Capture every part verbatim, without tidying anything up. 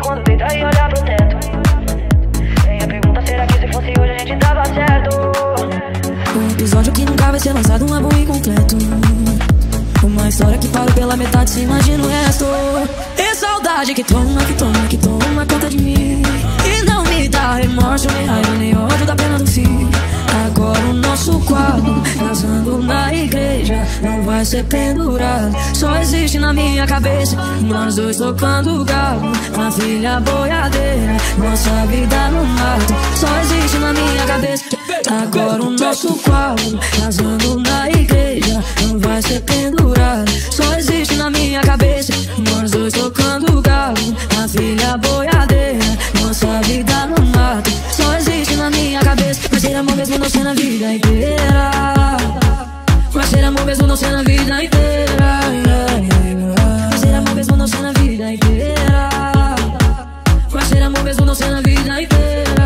quando deita e olha pro teto. Vem a pergunta, será que se fosse hoje a gente tava certo? Um episódio que nunca vai ser lançado, um álbum incompleto. Uma história que parou pela metade, se imagina o resto. E saudade que toma, que toma, que toma conta de mim. E não me dá remorso, nem raiva, nem ódio da pena do fim. Agora o nosso quadro, casando na igreja, não vai ser pendurado. Só existe na minha cabeça, nós dois tocando galo, uma filha boiadeira, nossa vida no mato. Só existe na minha cabeça. Agora o nosso quadro, casando na igreja, não vai ser pendurado. Só existe na minha cabeça, nós dois tocando galo, a filha boiadeira, nossa vida no mato. Só existe na minha cabeça. Vai ser amor mesmo não ser na vida inteira. Vai ser amor mesmo não ser na vida inteira. Vai ser amor mesmo não ser na vida inteira. Vai ser amor mesmo não ser na vida inteira.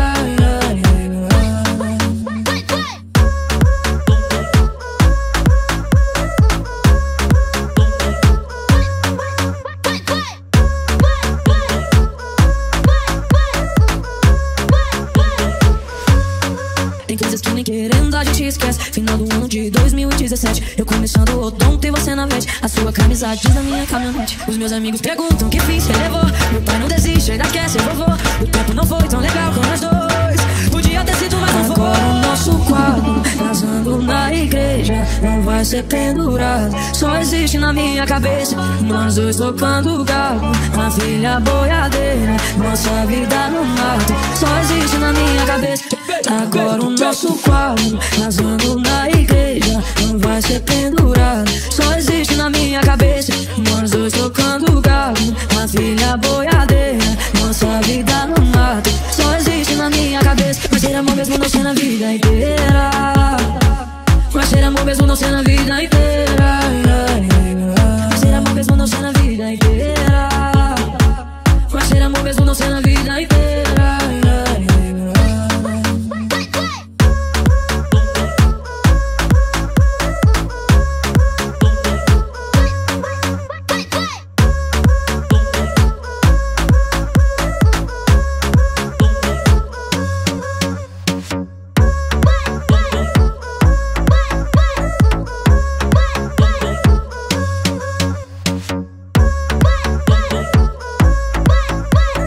Tem coisas que nem querendo a gente esquece. Final do ano de dois mil e dezessete, eu começando o odonto e você na veste. A sua camisa diz na minha caminhonete. Os meus amigos perguntam que fim você levou. Meu pai não desiste, ainda quer ser vovô. O tempo não foi tão legal com nós dois. Podia ter sido mais um favor. Agora o nosso quadro, casando na igreja, não vai ser pendurado. Só existe na minha cabeça, nós dois tocando galo, a filha boiadeira, nossa vida no mato. Só existe na minha cabeça. Agora o nosso quadro, casando na igreja, não vai ser pendurado. Só existe na minha cabeça, nós dois tocando galo, a filha boiadeira, nossa vida no mato. Só existe na minha cabeça. Vai ser amor mesmo não ser na vida inteira. Vai ser amor mesmo não ser na vida inteira. Vai ser amor mesmo não ser na vida inteira. Vai ser amor mesmo não ser na vida inteira.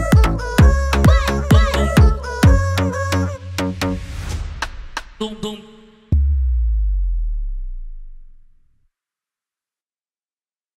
Dum dum.